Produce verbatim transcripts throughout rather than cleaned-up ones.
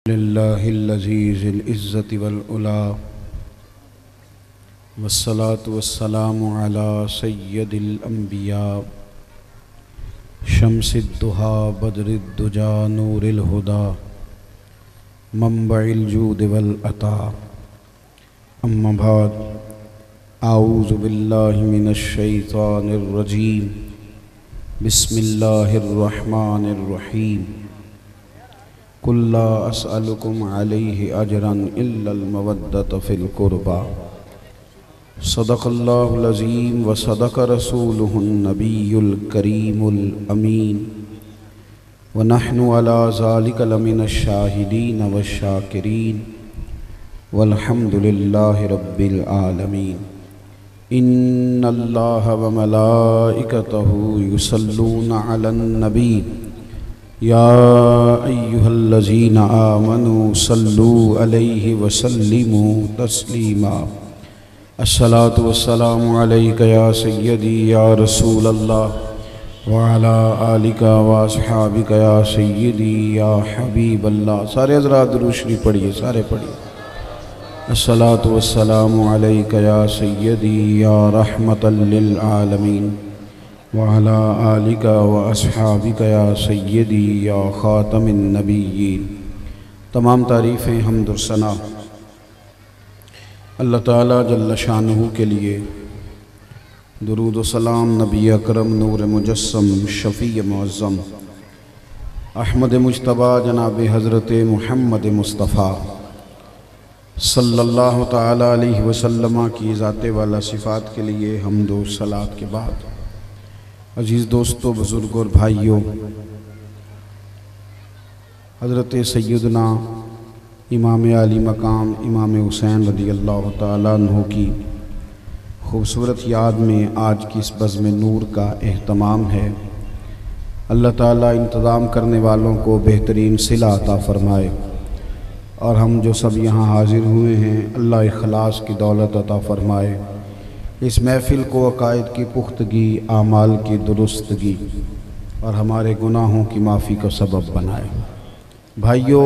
लिल्लाहिल अज़ीज़िल इज़्ज़ति वल उला वस्सलातु वस्सलामु अला सय्यदिल अंबिया शम्सिद दुहा बदरिद दुजा नूरिल हुदा मंबइल जूद वल अता अम्मा बाद आऊज़ु बिल्लाहि मिनश शैतानिर रजीम बिस्मिल्लाहिर रहमानिर रहीम कुल्ला अस्अलुकुम अलैहि अजरन इल्लल मवद्दत फिल कुर्बा सदक़ल्लाहुल अज़ीम व सदक़ रसूलुहुन नबियुल करीमुल अमीन व नहनु अला ज़ालिका लमिनश शाहिदीन व शाकिरीन वल्हम्दुलिल्लाहि रब्बिल आलमीन। इन्नल्लाहा व मलाइकतहु युसल्लूना अलन नबी या अय्युहल्लज़ीना आमनू सल्लू अलैहि वसल्लिमू तस्लीमा। अस्सलातु वस्सलामु अलैका या सय्यदी या रसूल अल्लाह व अला आलिका व अस्हाबिका या सय्यदी या हबीब अल्लाह। सारे हज़रात दुरूद शरीफ पढ़िए, सारे पढ़िए। अस्सलातु वस्सलामु अलैका या सय्यदी या रहमतल लिल आलमीन व अला आलिका व अस्हाबिका या सय्यदी या ख़ातमिन नबिय्यीन। तमाम तारीफ़ें हम्द और सना अल्लाह ताला जल्ल शानुहु के लिए। दुरूद व सलाम नबी अकरम नूर मुजस्सम शफ़ी मुअज़्ज़म अहमद मुज्तबा जनाब हज़रत मुहम्मद मुस्तफ़ा सल्लल्लाहु ताला अलैहि वसल्लम की ज़ाते वाला सिफ़ात के लिए हम्द और सलात के बाद अज़ीज़ दोस्तों, बुज़ुर्ग और भाइयों, हज़रत सैयदना इमाम आली मकाम इमाम हुसैन रज़ियल्लाहु ताला अन्हु की खूबसूरत याद में आज की इस बज़्म नूर का एहतमाम है। अल्लाह ताला इंतज़ाम करने वालों को बेहतरीन सिला अता फ़रमाए और हम जो सब यहाँ हाज़िर हुए हैं अल्लाह इखलास की दौलत अता फ़रमाए। इस महफ़िल को अक़ाइद की पुख्तगी, आमाल की दुरुस्तगी और हमारे गुनाहों की माफ़ी का सबब बनाए। भाइयों,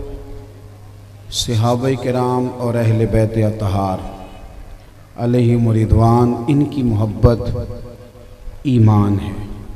सहाबा किराम और अहले बैत अतहार अलैहिम रिदवान, इनकी मोहब्बत ईमान है।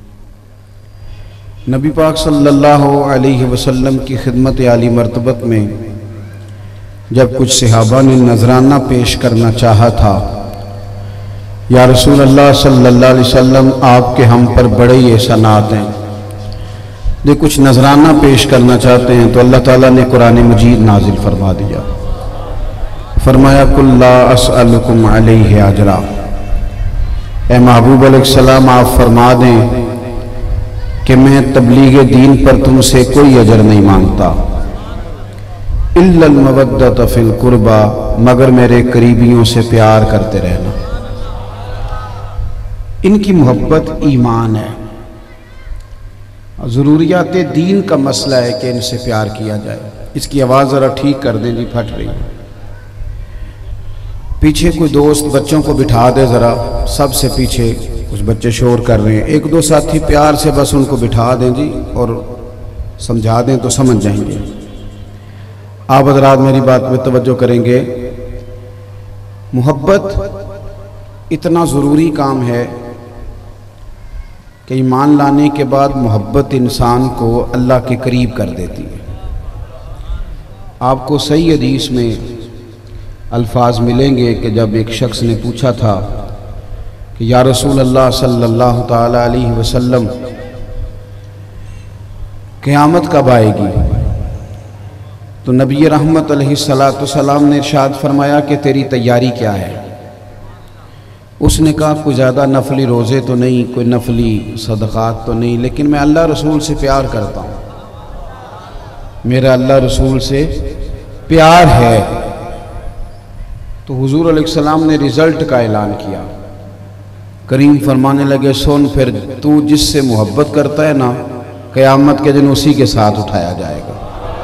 नबी पाक सल्लल्लाहु अलैहि वसल्लम की खिदमत आली मर्तबत में जब कुछ सहाबा ने नजराना पेश करना चाहा था, या रसूल अल्लाह सल्लल्लाहु अलैहि वसल्लम आपके हम पर बड़े ही एहसानात हैं, जो कुछ नजराना पेश करना चाहते हैं, तो अल्लाह ताला ने कुरान मजीद नाजिल फरमा दिया। फरमाया कुल्ला अस्अलुकुम अलैहि अजरा, ए महबूब अलैहिस्सलाम आप फरमा दें कि मैं तबलीग दीन पर तुमसे कोई अजर नहीं मांगता, इल्लल मवद्दत फिल कुर्बा, मगर मेरे करीबियों से प्यार करते रहना। इनकी मोहब्बत ईमान है। ज़रूरियात दीन का मसला है कि इनसे प्यार किया जाए। इसकी आवाज़ ज़रा ठीक कर दें जी, फट रही। पीछे कोई दोस्त बच्चों को बिठा दे, ज़रा सबसे पीछे कुछ बच्चे शोर कर रहे हैं। एक दो साथी प्यार से बस उनको बिठा दें जी और समझा दें तो समझ जाएंगे। आप हज़रात मेरी बात में तवज्जो करेंगे। मोहब्बत इतना ज़रूरी काम है कि ईमान लाने के बाद मोहब्बत इंसान को अल्लाह के करीब कर देती है। आपको सही हदीस में अल्फाज मिलेंगे कि जब एक शख्स ने पूछा था कि या रसूल अल्लाह सल्लल्लाहु ताला अलैहि वसल्लम, क़यामत कब आएगी? तो नबी रहमत अलैहिस्सलातु सलाम ने इरशाद फरमाया कि तेरी तैयारी क्या है? उसने कहा कोई ज़्यादा नफली रोज़े तो नहीं, कोई नफली सदक़ात तो नहीं, लेकिन मैं अल्लाह रसूल से प्यार करता हूँ, मेरा अल्लाह रसूल से प्यार है। तो हुज़ूर अलैहिस्सलाम ने रिज़ल्ट का ऐलान किया। करीम फरमाने लगे, सुन फिर, तू जिससे मोहब्बत करता है ना, क़यामत के दिन उसी के साथ उठाया जाएगा।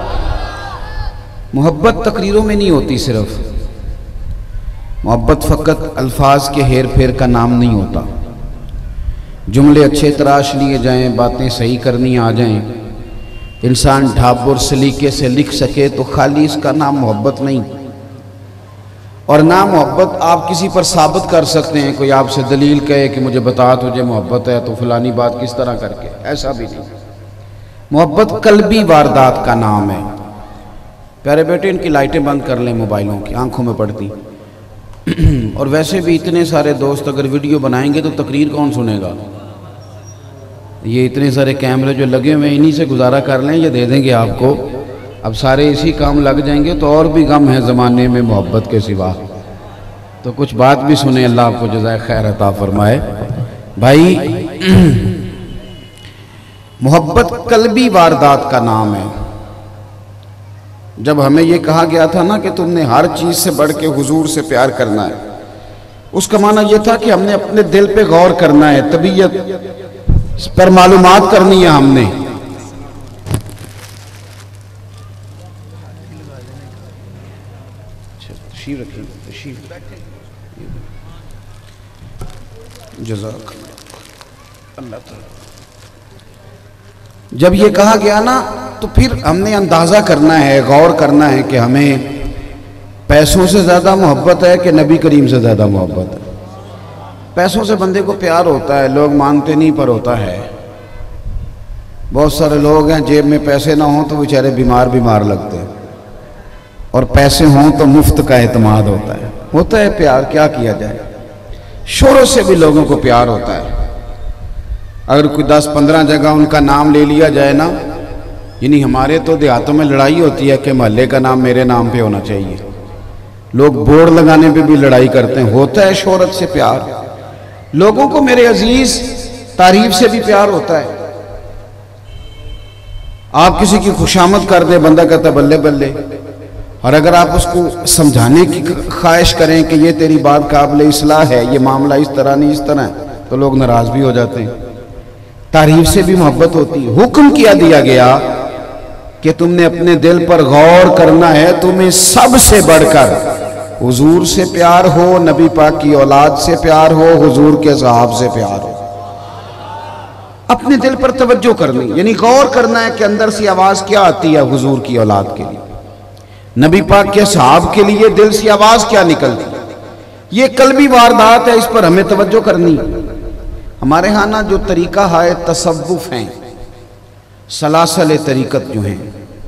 मोहब्बत तकरीरों में नहीं होती, सिर्फ मोहब्बत फ़कत अल्फाज के हेर फेर का नाम नहीं होता। जुमले अच्छे तराश लिए जाएं, बातें सही करनी आ जाएं, इंसान ढाबुर सलीके से लिख सके तो खाली इसका नाम मोहब्बत नहीं। और ना मोहब्बत आप किसी पर साबित कर सकते हैं, कोई आपसे दलील कहे कि मुझे बता तुझे मोहब्बत है तो फलानी बात किस तरह करके, ऐसा भी नहीं। मोहब्बत कल्बी वारदात का नाम है। प्यारे बेटे इनकी लाइटें बंद कर लें मोबाइलों की, आंखों में पड़ती। और वैसे भी इतने सारे दोस्त अगर वीडियो बनाएंगे तो तकरीर कौन सुनेगा। ये इतने सारे कैमरे जो लगे हुए हैं इन्हीं से गुजारा कर लें, ये दे देंगे आपको। अब सारे इसी काम लग जाएंगे तो और भी गम है ज़माने में मोहब्बत के सिवा। तो कुछ बात भी सुने, अल्लाह आपको जज़ाए खैर अता फरमाए। भाई मोहब्बत कल्बी वारदात का नाम है। जब हमें यह कहा गया था ना कि तुमने हर चीज़ से बढ़ के हुजूर से प्यार करना है, उसका माना यह था कि हमने अपने दिल पे गौर करना है, तबीयत पर मालूमात करनी है हमने। जब ये कहा गया ना तो फिर हमने अंदाज़ा करना है, गौर करना है कि हमें पैसों से ज़्यादा मोहब्बत है कि नबी करीम से ज़्यादा मोहब्बत है। पैसों से बंदे को प्यार होता है, लोग मानते नहीं पर होता है। बहुत सारे लोग हैं जेब में पैसे ना हों तो बेचारे बीमार बीमार लगते हैं, और पैसे हों तो मुफ्त का एतमाद होता है। होता है प्यार, क्या किया जाए। शोरों से भी लोगों को प्यार होता है। अगर कोई दस पंद्रह जगह उनका नाम ले लिया जाए ना, यानी हमारे तो देहातों में लड़ाई होती है कि मोहल्ले का नाम मेरे नाम पे होना चाहिए। लोग बोर्ड लगाने पे भी लड़ाई करते हैं। होता है शोहरत से प्यार। लोगों को मेरे अजीज तारीफ से भी प्यार होता है। आप किसी की खुशामद कर दे, बंदा कहता बल्ले बल्ले। और अगर आप उसको समझाने की ख्वाहिश करें कि ये तेरी बात काबिल इस्लाह है, ये मामला इस तरह नहीं इस तरह है, तो लोग नाराज भी हो जाते हैं। तारीफ से भी मोहब्बत होती है। हुक्म किया दिया गया कि तुमने अपने दिल पर गौर करना है, तुम्हें सबसे बढ़कर हुजूर से प्यार हो, नबी पाक की औलाद से प्यार हो, हुजूर के सहाब से प्यार हो। अपने दिल पर तवज्जो करनी, यानी गौर करना है कि अंदर से आवाज क्या आती है हुजूर की औलाद के लिए, नबी पाक के सहाब के लिए दिल से आवाज क्या निकलती। ये कल्बी वारदात है, इस पर हमें तवज्जो करनी। हमारे यहाँ ना जो तरीका है तसव्वुफ हैं, सलासल तरीकत जो हैं,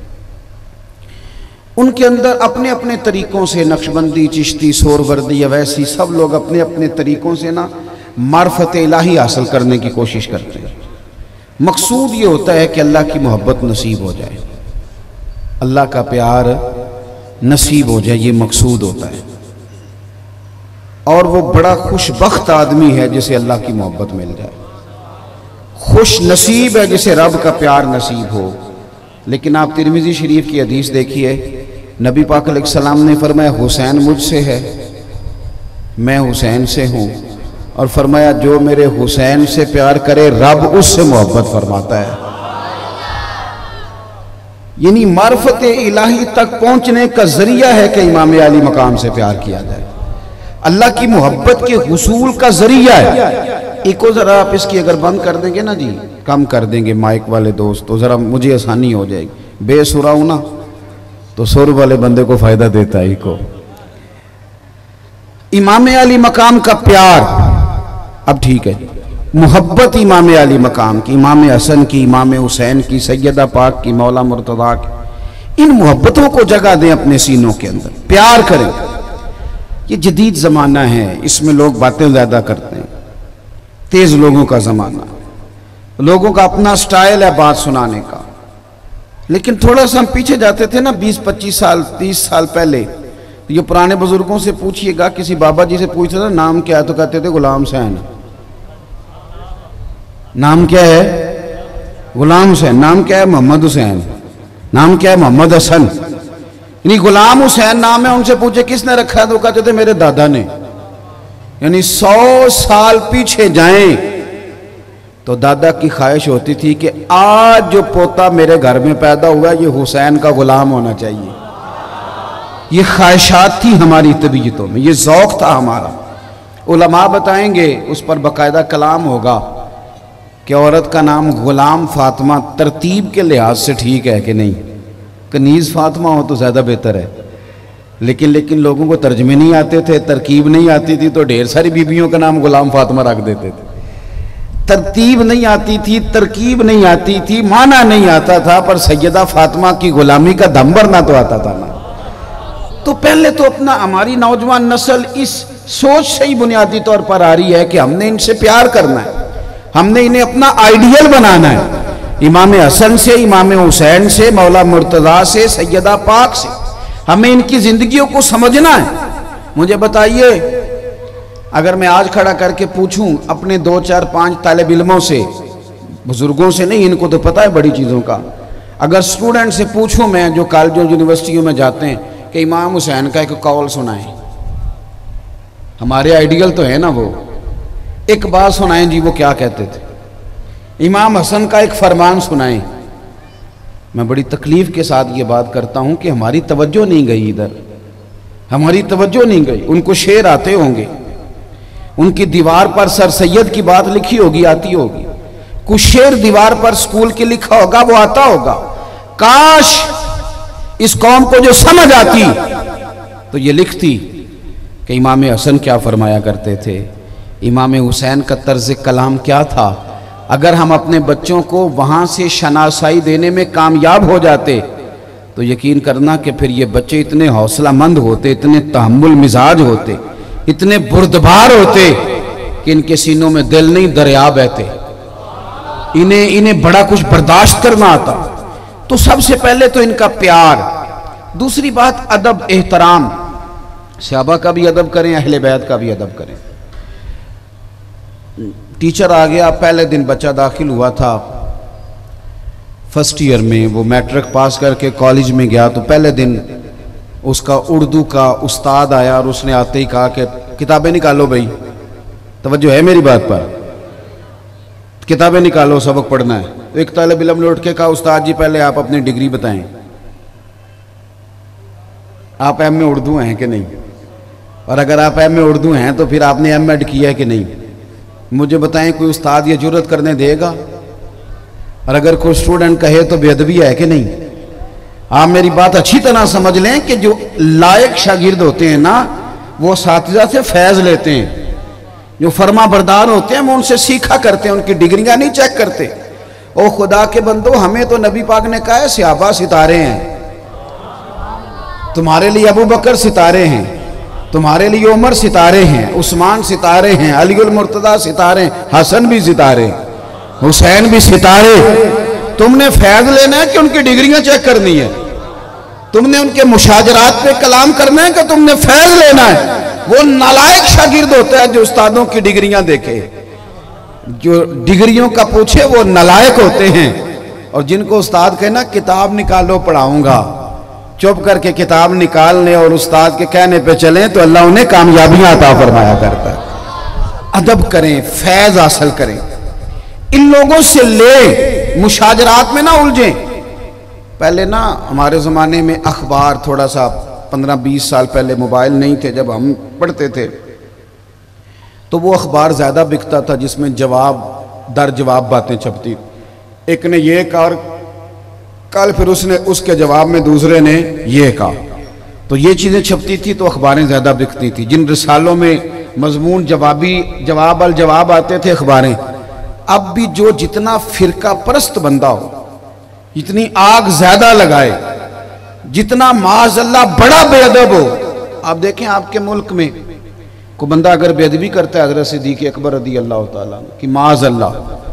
उनके अंदर अपने अपने तरीकों से नक्शबंदी, चिश्ती, सोरवर्दी, अवैसी, सब लोग अपने अपने तरीकों से ना मार्फत इलाही हासिल करने की कोशिश करते हैं। मकसूद ये होता है कि अल्लाह की मोहब्बत नसीब हो जाए, अल्लाह का प्यार नसीब हो जाए, ये मकसूद होता है। और वो बड़ा खुशबख्त आदमी है जिसे अल्लाह की मोहब्बत मिल जाए। खुश नसीब है जिसे रब का प्यार नसीब हो। लेकिन आप तिरमिज़ी शरीफ की हदीस देखिए, नबी पाक अलैहिस्सलाम ने फरमाया हुसैन मुझसे है, मैं हुसैन से हूँ। और फरमाया जो मेरे हुसैन से प्यार करे रब उससे मोहब्बत फरमाता है। यानी मार्फत इलाही तक पहुँचने का जरिया है कि इमाम अली मकाम से प्यार किया जाए। अल्लाह की मोहब्बत के हुसूल का जरिया है। इको ज़रा आप इसकी अगर बंद कर देंगे ना जी, कम कर देंगे माइक वाले दोस्त, तो ज़रा मुझे आसानी हो जाएगी। बेसुरा हूँ ना तो सुर वाले बंदे को फ़ायदा देता है। इको इमाम अली मकाम का प्यार, अब ठीक है, मोहब्बत इमाम अली मकाम की, इमाम हसन की, इमाम हुसैन की, सैयदा पाक की, मौला मुर्तज़ा की, इन मोहब्बतों को जगह दें अपने सीनों के अंदर, प्यार करें। ये जदीद ज़माना है, इसमें लोग बातें ज़्यादा करते हैं, तेज़ लोगों का ज़माना, लोगों का अपना स्टाइल है बात सुनाने का। लेकिन थोड़ा सा हम पीछे जाते थे ना, बीस पच्चीस साल तीस साल पहले, तो ये पुराने बुजुर्गों से पूछिएगा, किसी बाबा जी से पूछते थे नाम क्या है तो कहते थे गुलाम हुसैन। नाम क्या है? गुलाम हुसैन। नाम क्या है? मोहम्मद हुसैन। नाम क्या है? मोहम्मद हसन। यानी गुलाम हुसैन नाम है। उनसे पूछे किसने रखा है तो कहते थे मेरे दादा ने। यानी सौ साल पीछे जाएं तो दादा की ख्वाहिश होती थी कि आज जो पोता मेरे घर में पैदा हुआ ये हुसैन का गुलाम होना चाहिए। ये ख्वाहिशात थी हमारी तबीयतों में, ये ज़ौक़ था हमारा। उलमा बताएंगे, उस पर बाकायदा कलाम होगा कि औरत का नाम गुलाम फातिमा तरतीब के लिहाज से ठीक है कि नहीं? कनीज़ फातिमा हो तो ज़्यादा बेहतर है, लेकिन लेकिन लोगों को तर्जमे नहीं आते थे, तरकीब नहीं आती थी, तो ढेर सारी बीबियों का नाम गुलाम फातिमा रख देते थे। तरतीब नहीं आती थी, तरकीब नहीं आती थी, माना नहीं आता था, पर सैयदा फातिमा की गुलामी का दम भरना तो आता था ना। तो पहले तो अपना हमारी नौजवान नस्ल इस सोच से ही बुनियादी तौर पर आ रही है कि हमने इनसे प्यार करना है, हमने इन्हें अपना आइडियल बनाना है। इमाम हसन से, इमाम हुसैन से, मौला मुर्तज़ा से, सैयदा पाक से हमें इनकी जिंदगियों को समझना है। मुझे बताइए, अगर मैं आज खड़ा करके पूछूं अपने दो चार पांच तालिब इल्मों से, बुजुर्गों से नहीं, इनको तो पता है बड़ी चीज़ों का, अगर स्टूडेंट से पूछूं मैं जो कॉलेजों यूनिवर्सिटियों में जाते हैं कि इमाम हुसैन का एक कौल सुनाएं, हमारे आइडियल तो है ना वो, एक बात सुनाएं जी, वो क्या कहते थे। इमाम हसन का एक फरमान सुनाएं। मैं बड़ी तकलीफ के साथ ये बात करता हूं कि हमारी तवज्जो नहीं गई इधर, हमारी तवज्जो नहीं गई। उनको शेर आते होंगे, उनकी दीवार पर सर सैयद की बात लिखी होगी, आती होगी, कुछ शेर दीवार पर स्कूल के लिखा होगा, वो आता होगा। काश इस कौम को जो समझ आती तो ये लिखती कि इमाम हसन क्या फरमाया करते थे, इमाम हुसैन का तर्ज कलाम क्या था। अगर हम अपने बच्चों को वहाँ से शनासाई देने में कामयाब हो जाते तो यकीन करना कि फिर ये बच्चे इतने हौसलामंद होते, इतने तहम्मुल मिजाज होते, इतने बुर्दबार होते कि इनके सीनों में दिल नहीं दरिया बहते, इन्हें इन्हें बड़ा कुछ बर्दाश्त करना आता। तो सबसे पहले तो इनका प्यार, दूसरी बात अदब एहतराम, सहाबा का भी अदब करें, अहले बैत का भी अदब करें। टीचर आ गया, पहले दिन बच्चा दाखिल हुआ था फर्स्ट ईयर में, वो मैट्रिक पास करके कॉलेज में गया, तो पहले दिन उसका उर्दू का उस्ताद आया और उसने आते ही कहा कि किताबें निकालो भाई, तवज्जो है मेरी बात पर, किताबें निकालो, सबक पढ़ना है। तो एक तालिब इल्म ने उठ के कहा, उस्ताद जी पहले आप अपनी डिग्री बताएं, आप एम ए उर्दू हैं कि नहीं, और अगर आप एम ए उर्दू हैं तो फिर आपने एम एड किया है कि नहीं, मुझे बताएं। कोई उस्ताद ये जुर्रत करने देगा? और अगर कोई स्टूडेंट कहे तो बेअदबी है कि नहीं? आप मेरी बात अच्छी तरह समझ लें कि जो लायक शागिर्द होते हैं ना, वो साथिजा से फैज़ लेते हैं, जो फर्मा बरदार होते हैं वो उनसे सीखा करते हैं, उनकी डिग्रियां नहीं चेक करते। ओ खुदा के बंदो, हमें तो नबी पाक ने कहा है सहाबा सितारे हैं, तुम्हारे लिए अबू बकर सितारे हैं, तुम्हारे लिए उमर सितारे हैं, उस्मान सितारे हैं, अलीउल मुर्तज़ा सितारे, हसन भी सितारे, हुसैन भी सितारे। तुमने फैज़ लेना है कि उनकी डिग्रियां चेक करनी है? तुमने उनके मुशाजरात पे कलाम करना है कि तुमने फैज़ लेना है? वो नालायक शागिर्द होता है जो उस्तादों की डिग्रियां देखे, जो डिग्रियों का पूछे वो नालायक होते हैं। और जिनको उस्ताद कहना किताब निकालो पढ़ाऊंगा, चुप करके किताब निकालने और उस्ताद के कहने पे चलें तो अल्लाह उन्हें कामयाबियां अता फरमाया करता है। अदब करें, फैज़ हासिल करें, इन लोगों से ले, मुशाजरात में ना उलझें। पहले ना हमारे ज़माने में अखबार, थोड़ा सा पंद्रह बीस साल पहले मोबाइल नहीं थे, जब हम पढ़ते थे तो वो अखबार ज़्यादा बिकता था जिसमें जवाब दर जवाब बातें छपती। एक ने ये कहा, कल फिर उसने उसके जवाब में दूसरे ने ये कहा, तो ये चीज़ें छपती थी तो अखबारें ज़्यादा बिकती थी। जिन रिसालों में मजमून जवाबी जवाब अल जवाब आते थे अखबारें, अब भी जो जितना फ़िरका परस्त बंदा हो, जितनी आग ज़्यादा लगाए, जितना माज़अल्लाह बड़ा बेअदब हो। आप देखें आपके मुल्क में को बंदा अगर बेअदबी करता है हज़रत सिद्दीक़ अकबर रज़ी अल्लाह तआला कि माज़अल्लाह,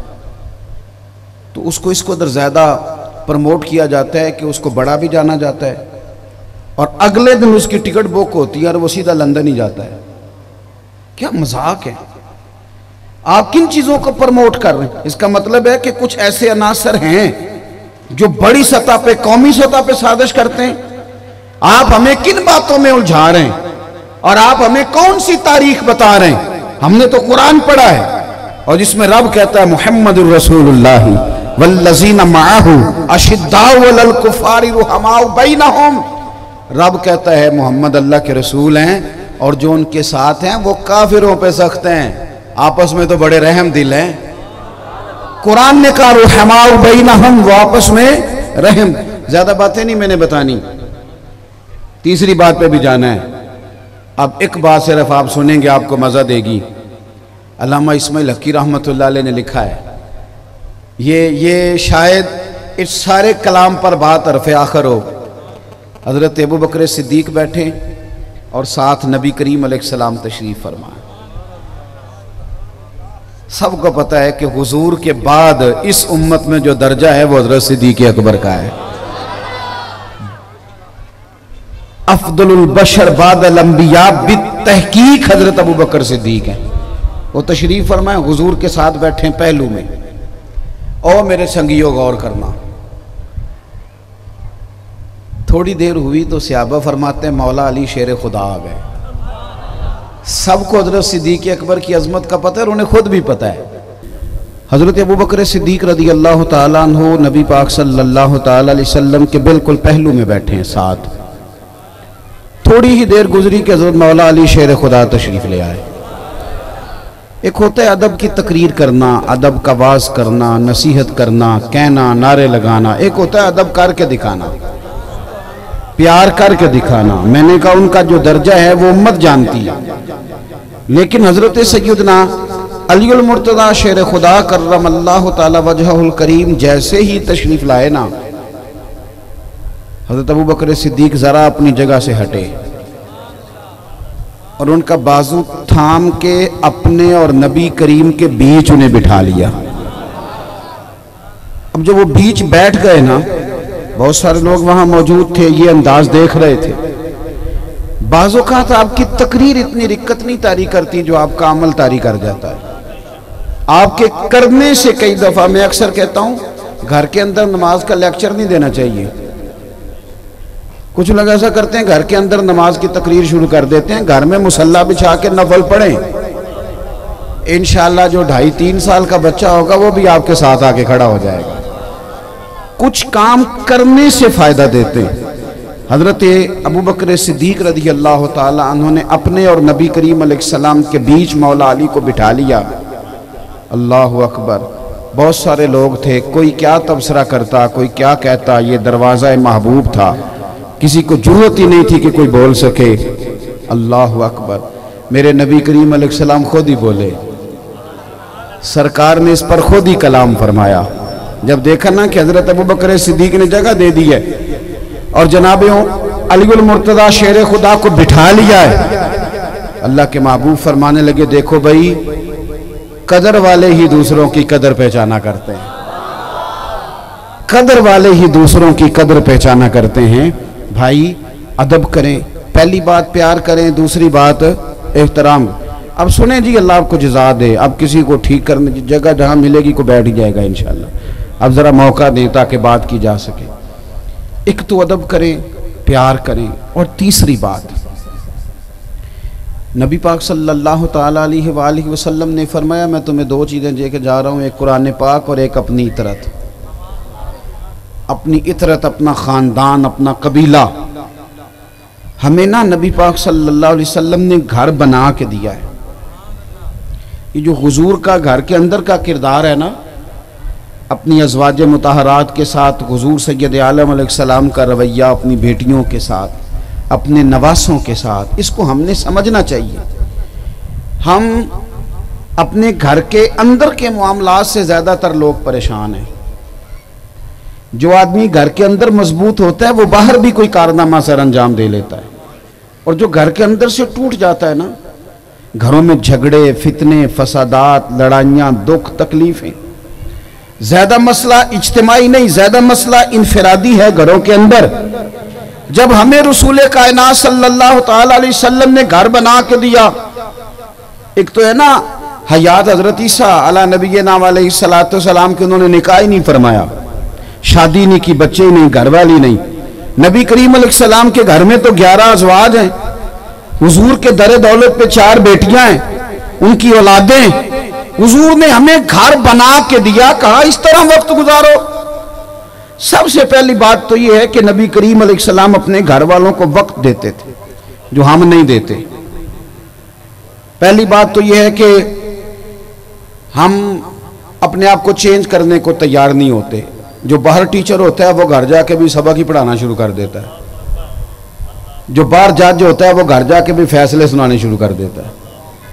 तो उसको इसको अदर ज़्यादा प्रमोट किया जाता है कि उसको बड़ा भी जाना जाता है, और अगले दिन उसकी टिकट बुक होती है और वो सीधा लंदन ही जाता है। क्या मजाक है? आप किन चीज़ों को प्रमोट कर रहे हैं? इसका मतलब है कि कुछ ऐसे अनासर हैं जो बड़ी सतह पे, कौमी सतह पे साजिश करते हैं। आप हमें किन बातों में उलझा रहे हैं और आप हमें कौन सी तारीख बता रहे हैं? हमने तो कुरान पढ़ा है और जिसमें रब कहता है मुहम्मदुर रसूलुल्लाह वल्लज़ीना मअहू अशिद्दाउ अलल कुफ़ारि रुहमाउ बैनहुम। रब कहता है मोहम्मद अल्लाह के रसूल हैं और जो उनके साथ हैं वो काफिरों पे सख्त हैं, आपस में तो बड़े रहम दिल हैं। कुरान ने कहा रुहमाउ बैनहुम, वो आपस में रहम। ज्यादा बातें नहीं मैंने बतानी, तीसरी बात पे भी जाना है। अब एक बात सिर्फ आप सुनेंगे, आपको मजा देगी। अल्लामा इस्माइल हकी रहमतुल्लाह अलैह ने लिखा है, ये ये शायद इस सारे कलाम पर बात अरफ़े आखिर हो। हज़रत अबू बकर सिद्दीक बैठे और साथ नबी करीम अलैहिस्सलाम तशरीफ़ फरमा। सबको पता है कि हुजूर के बाद इस उम्मत में जो दर्जा है वो हज़रत सिद्दीक़ अकबर का है। अफ़दलुल बशर बादल अंबिया बित्तहकीक हज़रत अबू बकर सिद्दीक हैं। वो तशरीफ़ फरमाए, हुजूर के साथ बैठे पहलू में। और मेरे संगियों गौर करना, थोड़ी देर हुई तो सहाबा फरमाते हैं मौला अली शेर खुदा आ गए। सबको हज़रत सिद्दीक़ अकबर की अजमत का पता है और उन्हें खुद भी पता है। हज़रत अबू बकर सिद्दीक़ रज़ी अल्लाह ताला अन्हु नबी पाक सल्लल्लाहु ताला अलैहि वसल्लम के बिल्कुल पहलू में बैठे हैं साथ। थोड़ी ही देर गुजरी कि हज़रत मौला अली शेर खुदा तशरीफ़ ले आए। एक होता है अदब की तकरीर करना, अदब का वाज करना, नसीहत करना, कहना, नारे लगाना। एक होता है अदब करके दिखाना, प्यार करके दिखाना। मैंने कहा उनका जो दर्जा है वो उम्मत जानती है, लेकिन हजरत सैयदना अलीउल मुर्तज़ा शेर खुदा कर्रमल्लाहु ताला वजहुल करीम जैसे ही तशरीफ लाए ना, हजरत अबू बकर सिद्दीक जरा अपनी जगह से हटे और उनका बाजू थाम के अपने और नबी करीम के बीच उन्हें बिठा लिया। अब जब वो बीच बैठ गए ना, बहुत सारे लोग वहां मौजूद थे, ये अंदाज देख रहे थे। बाजों का था आपकी तकरीर इतनी रिक्कत नहीं तारी करती जो आपका अमल तारी कर जाता है। आपके करने से कई दफा, मैं अक्सर कहता हूं घर के अंदर नमाज का लेक्चर नहीं देना चाहिए। कुछ लोग ऐसा करते हैं, घर के अंदर नमाज की तकरीर शुरू कर देते हैं। घर में मुसल्ला बिछा के नफल पढ़ें, इंशाअल्लाह जो ढाई तीन साल का बच्चा होगा वो भी आपके साथ आके खड़ा हो जाएगा। कुछ काम करने से फायदा देते हैं। हजरत अबू बकर सिद्दीक रज़ी अल्लाह ताला अन्हु ने अपने और नबी करीम अलैहिस्सलाम के बीच मौला अली को बिठा लिया। अल्लाह अकबर। बहुत सारे लोग थे, कोई क्या तबसरा करता, कोई क्या कहता। ये दरवाज़ा महबूब था, किसी को जरूरत ही नहीं थी कि कोई बोल सके। अल्लाह अकबर। मेरे नबी करीम अलैहिस्सलाम खुद ही बोले, सरकार ने इस पर खुद ही कलाम फरमाया। जब देखा ना कि हजरत अबू बकर सिद्दीक ने जगह दे दी है और जनाब अलीउल मुर्तज़ा शेर खुदा को बिठा लिया है, अल्लाह के महबूब फरमाने लगे, देखो भाई, कदर वाले ही दूसरों की कदर पहचाना करते हैं, कदर वाले ही दूसरों की कदर पहचाना करते हैं। भाई अदब करें, पहली बात प्यार करें, दूसरी बात एहतराम। अब सुने जी, अल्लाह आपको जज़ा दे। अब किसी को ठीक करने की जगह जहां मिलेगी को बैठ ही जाएगा इंशाअल्लाह। अब जरा मौका दें ताकि बात की जा सके। एक तो अदब करें, प्यार करें, और तीसरी बात, नबी पाक सल्लल्लाहु ताला अलैहि वालिहि वसल्लम ने फरमाया, मैं तुम्हें दो चीज़ें दे के जा रहा हूँ, एक कुरान पाक और एक अपनी इतरत। अपनी इतरत, अपना ख़ानदान, अपना कबीला। हमें ना नबी पाक सल्लल्लाहु अलैहि वसल्लम ने घर बना के दिया है। ये जो हुजूर का घर के अंदर का किरदार है ना, अपनी अज़वाज मुतहरात के साथ हुजूर सैयद आलम अलैहिस्सलाम का रवैया, अपनी बेटियों के साथ, अपने नवासों के साथ, इसको हमने समझना चाहिए। हम अपने घर के अंदर के मामलात से ज़्यादातर लोग परेशान हैं। जो आदमी घर के अंदर मजबूत होता है वो बाहर भी कोई कारनामा सर अंजाम दे लेता है, और जो घर के अंदर से टूट जाता है ना, घरों में झगड़े, फितने, फसादात, लड़ाइयाँ, दुख, तकलीफें। ज्यादा मसला इज्तिमाई नहीं, ज्यादा मसला इनफरादी है घरों के अंदर। जब हमें रसूल कायनात सल्लल्लाहु ताला अलैहि वसल्लम ने घर बना के दिया, एक तो है ना हयात हजरत ईसा अला नबी नाम अलैहिस्सलातु सलाम के, उन्होंने निकाह ही नहीं फरमाया, शादी नहीं की, बच्चे ही नहीं, घरवाली नहीं। नबी करीम अलैहिस्सलाम के घर में तो ग्यारह अज़वाज हैं, हुजूर के दर दौलत पे चार बेटियां हैं, उनकी औलादें। हुजूर ने हमें घर बना के दिया, कहा इस तरह वक्त गुजारो। सबसे पहली बात तो यह है कि नबी करीम अलैहिस्सलाम अपने घर वालों को वक्त देते थे, जो हम नहीं देते। पहली बात तो यह है कि हम अपने आप को चेंज करने को तैयार नहीं होते। जो बाहर टीचर होता है वो घर जाके भी सबक ही पढ़ाना शुरू कर देता है। जो बाहर जज होता है वो घर जाके भी फैसले सुनाने शुरू कर देता है।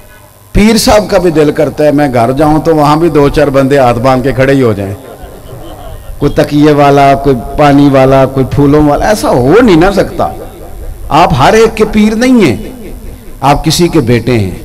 पीर साहब का भी दिल करता है मैं घर जाऊं तो वहां भी दो चार बंदे हाथ बांध के खड़े ही हो जाएं, कोई तकिए वाला, कोई पानी वाला, कोई फूलों वाला। ऐसा हो नहीं ना सकता। आप हर एक के पीर नहीं हैं, आप किसी के बेटे हैं,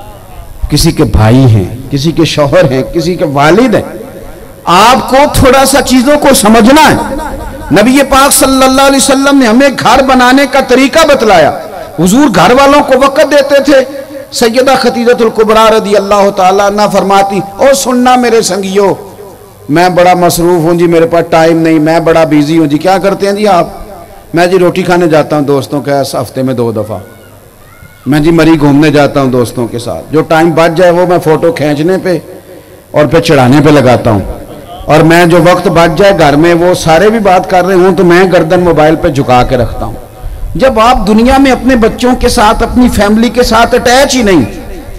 किसी के भाई हैं, किसी के शौहर हैं, किसी के वालिद हैं। आपको थोड़ा सा चीजों को समझना है। नबी पाक सल्लल्लाहु अलैहि वसल्लम ने हमें घर बनाने का तरीका बतलाया। हुजूर घर वालों को वक़्त देते थे। सैयदा खतीजतुल कुबरा रदी अल्लाह ताला अन्हा फरमाती, और सुनना मेरे संगियों, मैं बड़ा मसरूफ हूँ जी, मेरे पास टाइम नहीं, मैं बड़ा बिजी हूँ जी। क्या करते हैं जी आप? मैं जी रोटी खाने जाता हूँ दोस्तों के साथ हफ्ते में दो दफ़ा। मैं जी मरी घूमने जाता हूँ दोस्तों के साथ। जो टाइम बच जाए वो मैं फ़ोटो खींचने पे और फिर चढ़ाने पे लगाता हूँ। और मैं जो वक्त बच जाए घर में, वो सारे भी बात कर रहे हूँ तो मैं गर्दन मोबाइल पे झुका के रखता हूँ। जब आप दुनिया में अपने बच्चों के साथ, अपनी फैमिली के साथ अटैच ही नहीं,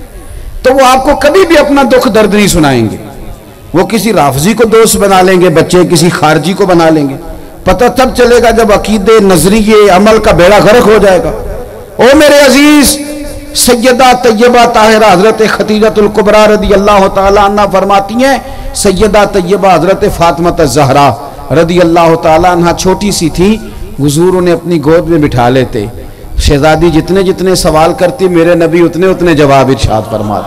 तो वो आपको कभी भी अपना दुख दर्द नहीं सुनाएंगे। वो किसी राफजी को दोस्त बना लेंगे, बच्चे किसी खारजी को बना लेंगे। पता तब चलेगा जब अकीदे, नजरिए, अमल का बेड़ा गर्क हो जाएगा। ओ मेरे अजीज, सैयदा तैयबा ताहिरा हजरत खतीजतुल कुबरा रदी अल्लाह ताला अन्हा फरमाती हैं, सैयदा तैयबा हजरत फातिमा ज़हरा रदी अल्लाह ताला अन्हा छोटी सी थी, हुजूर उन्हें अपनी गोद में बिठा लेते। शहजादी जितने जितने सवाल करती, मेरे नबी उतने उतने जवाब इरशाद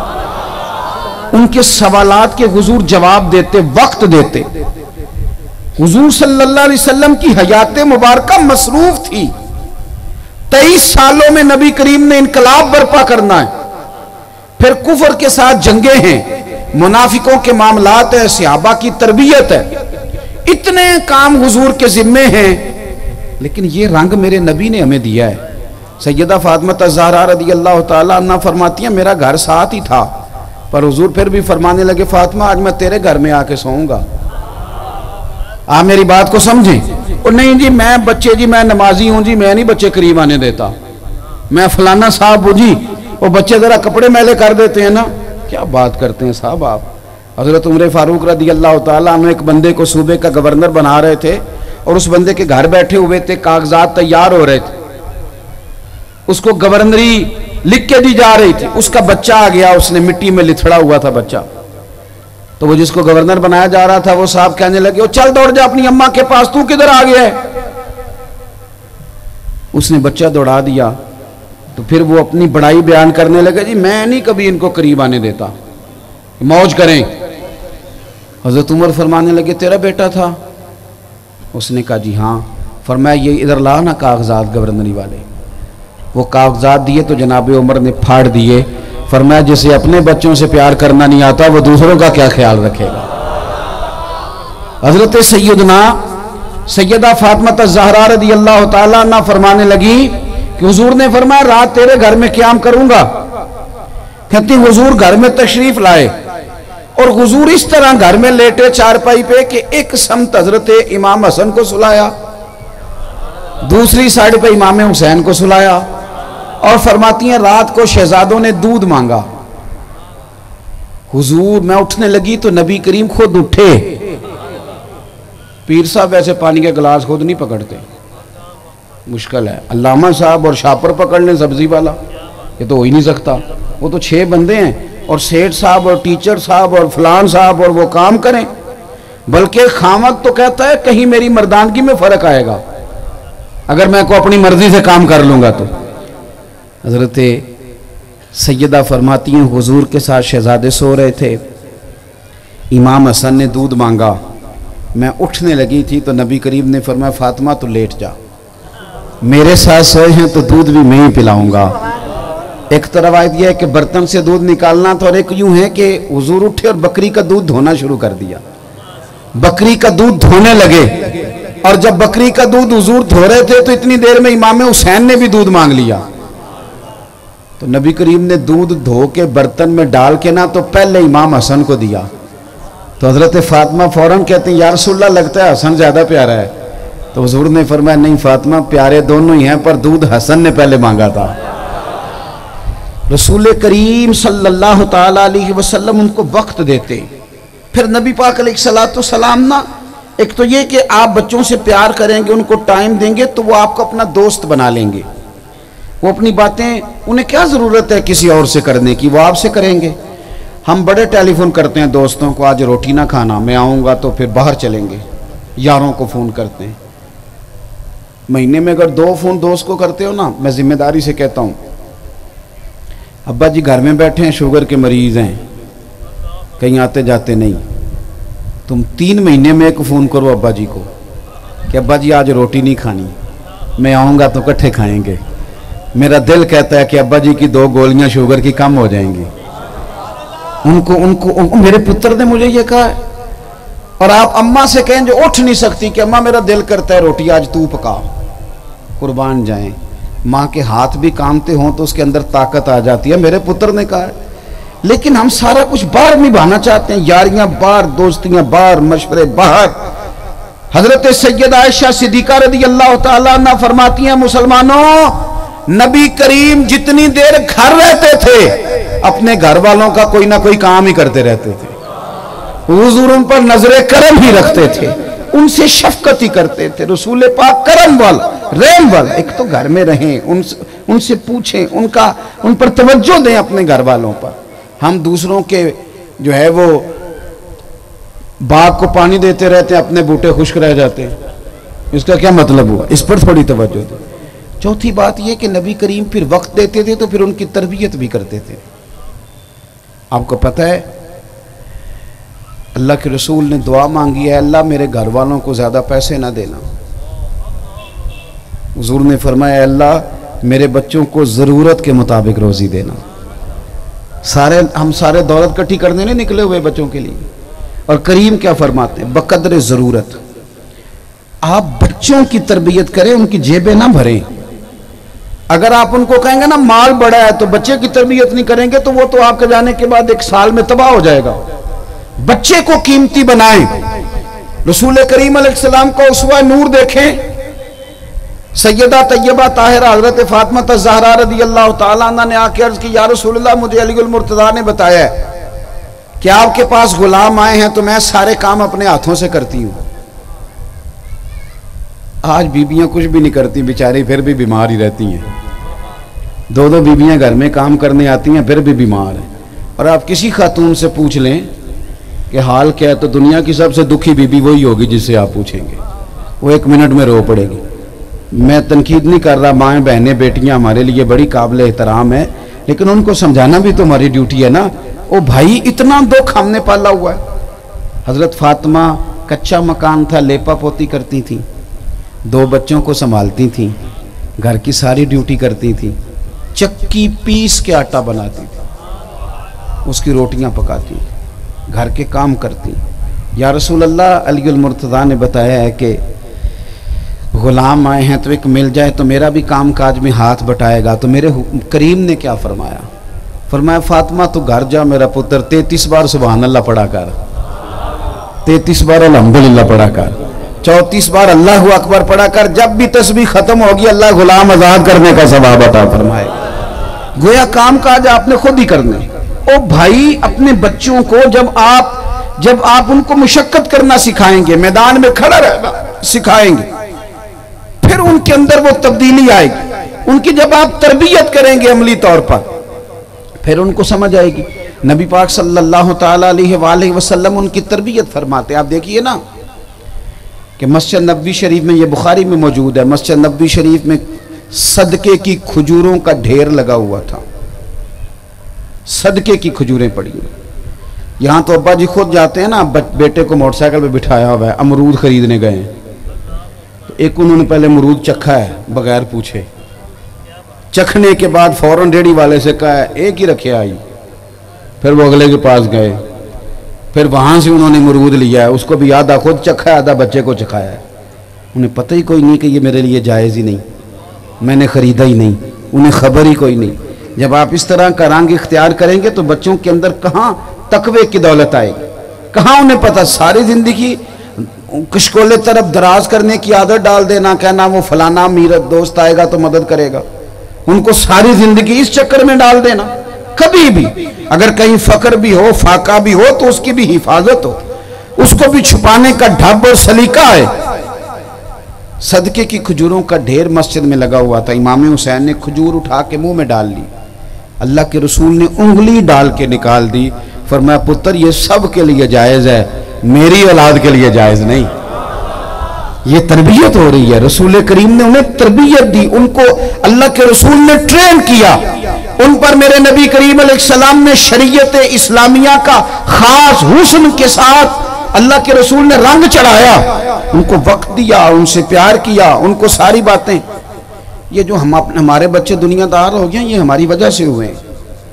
फरमाते। उनके सवालात के हुजूर जवाब देते, वक्त देते। हुजूर सल्लल्लाहु अलैहि वसल्लम की हयात मुबारका मसरूफ थी। तेईस सालों में नबी करीम ने इनकलाब बर्पा करना है। फिर कुफर के साथ जंगे हैं, मुनाफिकों के मामलात है, सहाबा की तरबियत है, इतने काम हुजूर के जिम्मे हैं। लेकिन ये रंग मेरे नबी ने हमें दिया है। सैयदा फातिमा ज़हरा रदी अल्लाह ताला अन्हा फरमाती हैं, मेरा घर साथ ही था, पर हुजूर फिर भी फरमाने लगे, फातिमा आज मैं तेरे घर में आके सोऊंगा। आप मेरी बात को समझें। और नहीं जी मैं बच्चे जी मैं नमाजी हूं जी, मैं नहीं बच्चे करीब आने देता, मैं फलाना साहब हूं जी, वो बच्चे जरा कपड़े मैले कर देते हैं ना। क्या बात करते हैं साहब आप। हजरत उमर फारूक रदी अल्लाह ताला अन्हु एक बंदे को सूबे का गवर्नर बना रहे थे और उस बंदे के घर बैठे हुए थे, कागजात तैयार हो रहे थे, उसको गवर्नरी लिख के दी जा रही थी। उसका बच्चा आ गया, उसने मिट्टी में लिथड़ा हुआ था बच्चा। तो वो जिसको गवर्नर बनाया जा रहा था वो साहब कहने लगे, ओ चल दौड़ जा अपनी अम्मा के पास, तू किधर आ गया है। उसने बच्चा दौड़ा दिया। तो फिर वो अपनी बड़ाई बयान करने लगे, जी मैं नहीं कभी इनको करीब आने देता, मौज करें। हजरत उमर फरमाने लगे, तेरा बेटा था? उसने कहा जी हाँ। फरमाया ये इधर ला ना कागजात गवर्नरी वाले। वो कागजात दिए तो जनाब उमर ने फाड़ दिए। फरमाया जिसे अपने बच्चों से प्यार करना नहीं आता वो दूसरों का क्या ख्याल रखेगा। हजरत सैयदना सैयदा फातिमा ज़हरा रदी अल्लाह ताला अन्हा फरमाने लगी कि हुजूर ने फरमाया रात तेरे घर में क़याम करूंगा। कहती हुजूर घर में तशरीफ लाए और हुजूर इस तरह घर में लेटे चारपाई पे कि एक समत हजरत इमाम हसन को सुलाया, दूसरी साइड पे इमाम हुसैन को सुलाया। और फरमाती हैं रात को शहजादों ने दूध मांगा। हुजूर मैं उठने लगी तो नबी करीम खुद उठे। पीर साहब वैसे पानी के गिलास खुद नहीं पकड़ते, मुश्किल है। अल्लामा साहब और शापर पकड़ लें सब्जी वाला, ये तो हो ही नहीं सकता। वो तो छह बंदे हैं और सेठ साहब और टीचर साहब और फलान साहब, और वो काम करें। बल्कि खामद तो कहता है कहीं मेरी मर्दानगी में फर्क आएगा अगर मैं को अपनी मर्जी से काम कर लूंगा तो। हजरत सैयदा फरमाती हैं हुजूर के साथ शहजादे सो रहे थे, इमाम हसन ने दूध मांगा, मैं उठने लगी थी तो नबी करीम ने फरमाया फातिमा तो लेट जा, मेरे साथ सोए हैं तो दूध भी मैं ही पिलाऊंगा। एक तो रवायत यह है कि बर्तन से दूध निकालना था, और एक यूं है कि हुजूर उठे और बकरी का दूध धोना शुरू कर दिया। बकरी का दूध धोने लगे और जब बकरी का दूध हुजूर धो रहे थे तो इतनी देर में इमाम हुसैन ने भी दूध मांग लिया। तो नबी करीम ने दूध धो के बर्तन में डाल के ना तो पहले इमाम हसन को दिया। तो हजरत फातिमा फौरन कहते हैं या रसूलल्लाह लगता है हसन ज्यादा प्यारा है। तो हुजूर ने फरमाया नहीं फातिमा प्यारे दोनों ही हैं, पर दूध हसन ने पहले मांगा था। रसूल करीम सल्लल्लाहु ताला अलैहि वसल्लम उनको वक्त देते, फिर नबी पाक अलैहिस्सलातु सलाम ना, एक तो ये कि आप बच्चों से प्यार करेंगे, उनको टाइम देंगे तो वो आपको अपना दोस्त बना लेंगे। वो अपनी बातें, उन्हें क्या ज़रूरत है किसी और से करने की, वो आपसे करेंगे। हम बड़े टेलीफोन करते हैं दोस्तों को, आज रोटी ना खाना, मैं आऊँगा तो फिर बाहर चलेंगे। यारों को फ़ोन करते हैं, महीने में अगर दो फ़ोन दोस्त को करते हो ना, मैं ज़िम्मेदारी से कहता हूँ, अब्बा जी घर में बैठे हैं, शुगर के मरीज़ हैं, कहीं आते जाते नहीं, तुम तीन महीने में एक फ़ोन करो अब्बा जी को कि अब्बा जी आज रोटी नहीं खानी, मैं आऊँगा तो इकट्ठे खाएंगे। मेरा दिल कहता है कि अब्बा जी की दो गोलियां शुगर की कम हो जाएंगी। उनको उनको उन, मेरे पुत्र ने मुझे ये कहा है। और आप अम्मा से कहें जो उठ नहीं सकती कि अम्मा मेरा दिल करता है रोटी आज तू पका, कुर्बान जाएं। माँ के हाथ भी कामते हों तो उसके अंदर ताकत आ जाती है, मेरे पुत्र ने कहा है। लेकिन हम सारा कुछ बाहर निभाना चाहते हैं, यारियां बाहर, दोस्तियां बाहर, मशवरे बाहर। हजरत सैयदा आयशा सिद्दीका रज़ी अल्लाह ताला अन्हा फरमाती हैं, मुसलमानों, नबी करीम जितनी देर घर रहते थे अपने घर वालों का कोई ना कोई काम ही करते रहते थे। हुजूर उन पर नजरे करम ही रखते थे, उनसे शफकत ही करते थे। रसूल पाक करम वाला, रहम वाला। एक तो घर में रहें, उनसे उनसे पूछें, उनका उन पर तवज्जो दें अपने घर वालों पर। हम दूसरों के जो है वो बाग को पानी देते रहते हैं, अपने बूटे खुश्क रह जाते हैं, इसका क्या मतलब हुआ? इस पर थोड़ी तवज्जो दें। चौथी बात यह कि नबी करीम फिर वक्त देते थे तो फिर उनकी तरबियत भी करते थे। आपको पता है अल्लाह के रसूल ने दुआ मांगी है, अल्लाह मेरे घर वालों को ज़्यादा पैसे ना देना। हुजूर ने फरमाया, अल्लाह मेरे बच्चों को ज़रूरत के मुताबिक रोज़ी देना। सारे हम सारे दौलत इकट्ठी करने नहीं निकले हुए बच्चों के लिए। और करीम क्या फरमाते हैं, बकदर ज़रूरत। आप बच्चों की तरबियत करें, उनकी जेबें ना भरें। अगर आप उनको कहेंगे ना माल बड़ा है तो बच्चे की तरबियत नहीं करेंगे तो वो तो आपके जाने के बाद एक साल में तबाह हो जाएगा। बच्चे को कीमती बनाएं। रसूल करीम अलैहिस्सलाम को उसवा नूर देखें। सैयदा तैयबा ताहिरा हजरत फातिमा ज़हरा रज़ी अल्लाह ताला अन्हा ने आके अर्ज की, या रसूलल्लाह, मुझे अलीउल मुर्तज़ा ने बताया है कि आपके पास गुलाम आए हैं तो मैं सारे काम अपने हाथों से करती हूँ। आज बीबियां कुछ भी नहीं करती बेचारी, फिर भी बीमार ही रहती हैं। दो दो बीबियां घर में काम करने आती हैं फिर भी बीमार हैं। और आप किसी खातून से पूछ लें कि हाल क्या है, तो दुनिया की सबसे दुखी बीबी वही होगी जिससे आप पूछेंगे, वो एक मिनट में रो पड़ेगी। मैं तनकीद नहीं कर रहा, माएँ बहनें बेटियां हमारे लिए बड़ी काबिल एहतराम है, लेकिन उनको समझाना भी तो हमारी ड्यूटी है ना। ओ भाई, इतना दुख हमने पाला हुआ है। हजरत फातिमा कच्चा मकान था, लेपा पोती करती थी, दो बच्चों को संभालती थी, घर की सारी ड्यूटी करती थी, चक्की पीस के आटा बनाती थी, उसकी रोटियां पकाती, घर के काम करती। या रसूल अल्लाह, अलीउल मुर्तज़ा ने बताया है कि गुलाम आए हैं तो एक मिल जाए तो मेरा भी काम काज में हाथ बटाएगा। तो मेरे करीम ने क्या फरमाया? फरमाया, फातिमा तो घर जा मेरा पुत्र, तैतीस बार सुबहान अल्लाह पढ़ा कर, तैतीस बार अल्हम्दुलिल्लाह पढ़ा कर, चौंतीस बार अल्लाह अकबर पढ़ा कर। जब भी तस्बीह खत्म होगी अल्लाह गुलाम आजाद करने का सवाब अता फरमाएगा। गोया काम काज आपने खुद ही करने। ओ भाई, अपने बच्चों को जब आप जब आप उनको मुशक्कत करना सिखाएंगे, मैदान में खड़ा रहना सिखाएंगे, फिर उनके अंदर वो तब्दीली आएगी। उनकी जब आप तरबियत करेंगे अमली तौर पर, फिर उनको समझ आएगी। नबी पाक सल्लल्लाहु ताला अलैहि वसल्लम उनकी तरबियत फरमाते। आप देखिए ना कि मस्जिद नबवी शरीफ में, ये बुखारी में मौजूद है, मस्जिद नबवी शरीफ में सदके की खजूरों का ढेर लगा हुआ था, सदके की खजूरें पड़ी। यहाँ तो अब्बा जी खुद जाते हैं ना, बेटे को मोटरसाइकिल पे बिठाया हुआ है, अमरूद खरीदने गए हैं, तो एक उन्होंने पहले अमरूद चखा है बगैर पूछे, चखने के बाद फौरन रेडी वाले से कहा है एक ही रखे आई। फिर वो अगले के पास गए, फिर वहाँ से उन्होंने अमरूद लिया है, उसको भी आधा खुद चखा है, आधा बच्चे को चखाया है। उन्हें पता ही कोई नहीं कि ये मेरे लिए जायज़ ही नहीं, मैंने ख़रीदा ही नहीं, उन्हें खबर ही कोई नहीं। जब आप इस तरह का रंग इख्तियार करेंगे तो बच्चों के अंदर कहाँ तकवे की दौलत आएगी, कहाँ उन्हें पता। सारी ज़िंदगी कशकोले तरफ दराज करने की आदत डाल देना, कहना वो फलाना मीर दोस्त आएगा तो मदद करेगा, उनको सारी ज़िंदगी इस चक्कर में डाल देना। कभी भी अगर कहीं फकर भी हो, फाका भी हो, तो उसकी भी हिफाजत हो, उसको भी छुपाने का ढब और सलीका है। सदके की खजूरों का ढेर मस्जिद में लगा हुआ था। इमाम हुसैन ने खजूर उठा के मुंह में डाल ली, अल्लाह के रसूल ने उंगली डाल के निकाल दी। फरमाया पुत्र ये सब के लिए जायज़ है, मेरी औलाद के लिए जायज़ नहीं। ये तरबियत हो रही है, रसूल करीम ने उन्हें तरबियत दी, उनको अल्लाह के रसूल ने ट्रेन किया। उन पर मेरे नबी करीम अलैहिस्सलाम ने शरीयत इस्लामिया का खास हुस्न के साथ अल्लाह के रसूल ने रंग चढ़ाया, उनको वक्त दिया, उनसे प्यार किया, उनको सारी बातें। ये जो हम हमारे बच्चे दुनियादार हो गए, ये हमारी वजह से हुए हैं।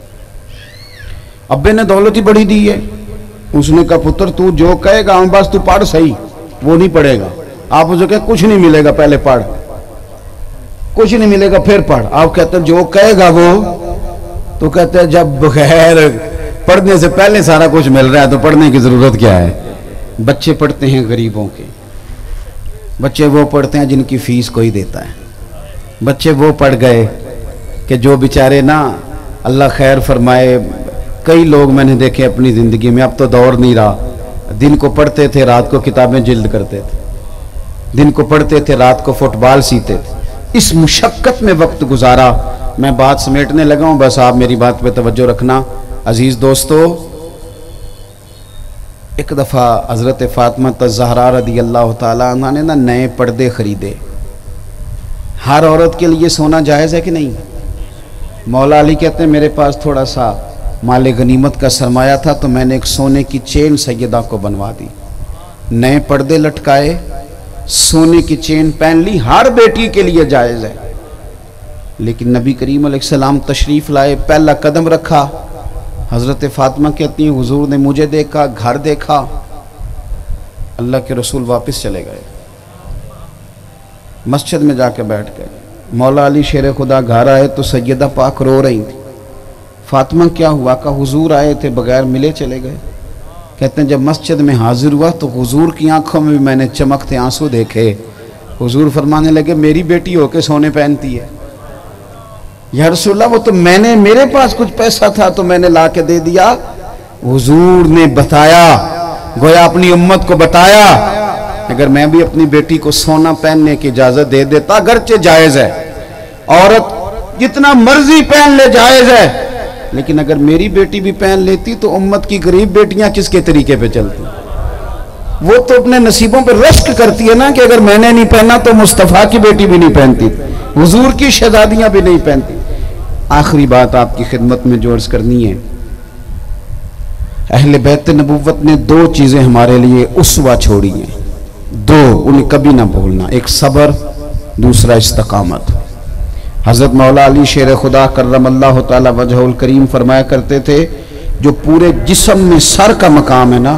अब्बे ने दौलत ही बड़ी दी है, उसने कहा पुत्र तू जो कहेगा बस तू पढ़ सही, वो नहीं पढ़ेगा। आप उसे कहे कुछ नहीं मिलेगा, पहले पढ़, कुछ नहीं मिलेगा फिर पढ़। आप कहते हैं जो कहेगा वो, तो कहते हैं जब बगैर पढ़ने से पहले सारा कुछ मिल रहा है तो पढ़ने की जरूरत क्या है। बच्चे पढ़ते हैं गरीबों के, बच्चे वो पढ़ते हैं जिनकी फीस कोई देता है, बच्चे वो पढ़ गए कि जो बेचारे ना, अल्लाह खैर फरमाए, कई लोग मैंने देखे अपनी ज़िंदगी में, अब तो दौर नहीं रहा, दिन को पढ़ते थे रात को किताबें जिल्द करते थे, दिन को पढ़ते थे रात को फुटबॉल सीते थे, इस मुशक्क़त में वक्त गुजारा। मैं बात समेटने लगा हूँ, बस आप मेरी बात पे तवज्जो रखना। अजीज़ दोस्तों, एक दफ़ा हज़रत फ़ातिमा ज़हरा रदी अल्लाह ताला अन्हा ने ना नए पर्दे ख़रीदे। हर औरत के लिए सोना जायज़ है कि नहीं? मौला अली कहते हैं मेरे पास थोड़ा सा माले गनीमत का सरमाया था, तो मैंने एक सोने की चेन सैयदा को बनवा दी, नए पर्दे लटकाए, सोने की चेन पहन ली। हर बेटी के लिए जायज़ है। लेकिन नबी करीम अलैहिस्सलाम तशरीफ़ लाए, पहला कदम रखा, हज़रत फ़ातिमा कहती हैं हुजूर ने मुझे देखा, घर देखा, अल्लाह के रसूल वापस चले गए, मस्जिद में जाके बैठ गए। मौला अली शेर खुदा घर आए तो सैयदा पाक रो रही थी। फ़ातिमा क्या हुआ? का हुजूर आए थे, बगैर मिले चले गए। कहते हैं जब मस्जिद में हाजिर हुआ तो हुजूर की आंखों में भी मैंने चमकते आंसू देखे। हुजूर फरमाने लगे मेरी बेटी होके सोने पहनती है। या रसूलल्लाह वो तो मैंने, मेरे पास कुछ पैसा था तो मैंने ला के दे दिया। हुजूर ने बताया, गोया अपनी उम्मत को बताया, अगर मैं भी अपनी बेटी को सोना पहनने की इजाजत दे देता, अगरचे जायज है, औरत जितना मर्जी पहन ले जायज है, लेकिन अगर मेरी बेटी भी पहन लेती तो उम्मत की गरीब बेटियां किसके तरीके पे चलती? वो तो अपने नसीबों पर रश्क करती है ना कि अगर मैंने नहीं पहना तो मुस्तफ़ा की बेटी भी नहीं पहनती, हुजूर की शहजादियां भी नहीं पहनती। आखिरी बात आपकी खिदमत में जो अर्ज करनी है, अहले बैत नबुव्वत ने दो चीजें हमारे लिए उस्वा छोड़ी हैं, दो, उन्हें कभी ना भूलना, एक सब्र, दूसरा इस्तकामत। हज़रत मौला अली शेर खुदा कर्रमल्लाहु ताला वजहुल करीम फरमाया करते थे, जो पूरे जिस्म में सर का मकाम है ना,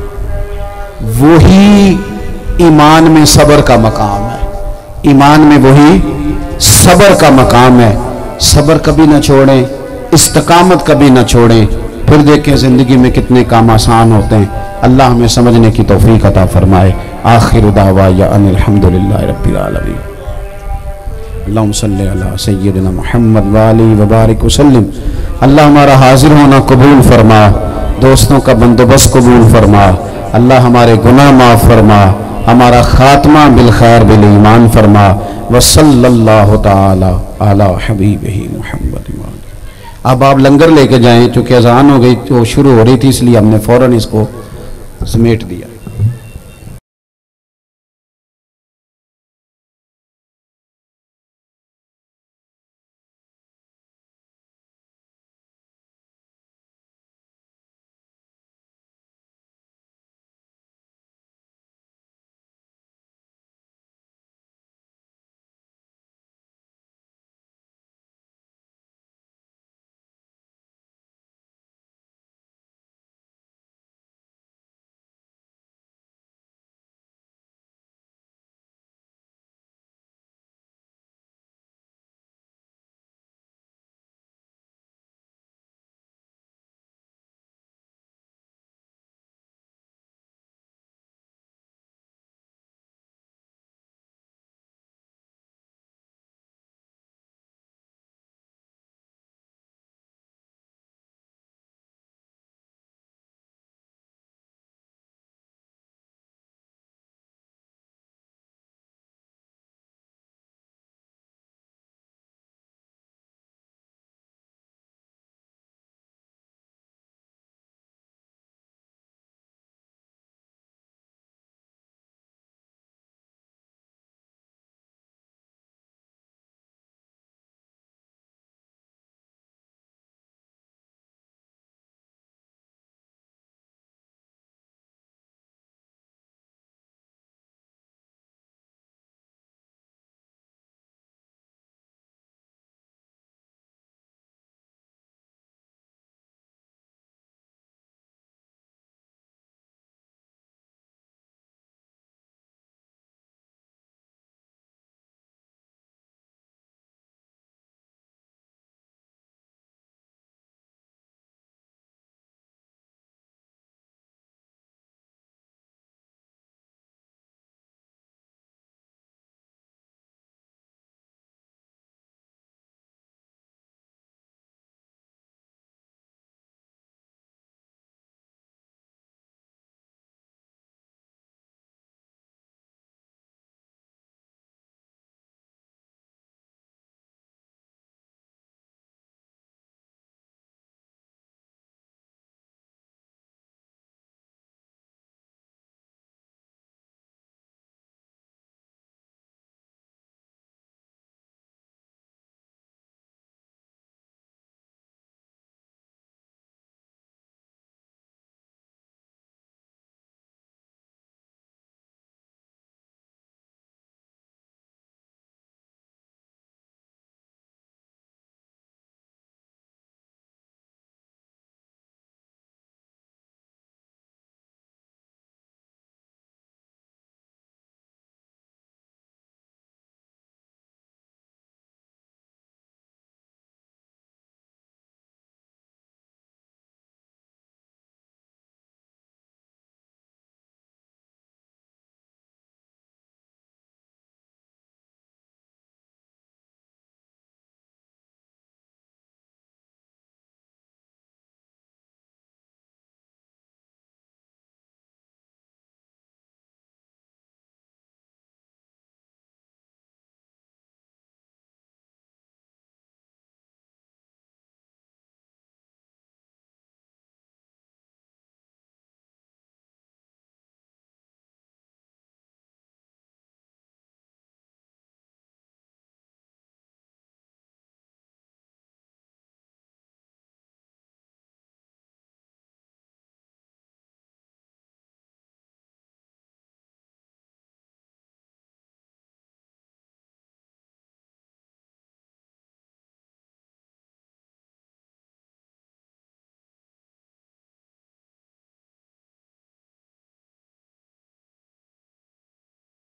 वही ईमान में सब्र का मकाम है, ईमान में वही सब्र का मकाम है। सब्र कभी ना छोड़ें, इस्तकामत कभी ना छोड़ें, फिर देखें ज़िंदगी में कितने काम आसान होते हैं। अल्लाह हमें समझने की तौफीक अता फरमाए। आखिर दावा या अनिल हम्दुलिल्लाहि रब्बिल आलमीन। अल्लाहुम्मा सल्ली अला सय्यिदिना मुहम्मद व आलिहि व बारिक वसल्लम। अल्लाह हमारा हाजिर होना कबूल फरमा, दोस्तों का बंदोबस्त कबूल फरमा, अल्लाह हमारे गुनाह माफ़ फरमा, हमारा खात्मा बिल खैर बिल ईमान फरमा। व सल्लल्लाहु ताला अला हबीबिही मुहम्मद। अब आप लंगर लेके जाएं, चूँकि अजान हो गई तो शुरू हो रही थी, इसलिए हमने फ़ौरन इसको समेट दिया।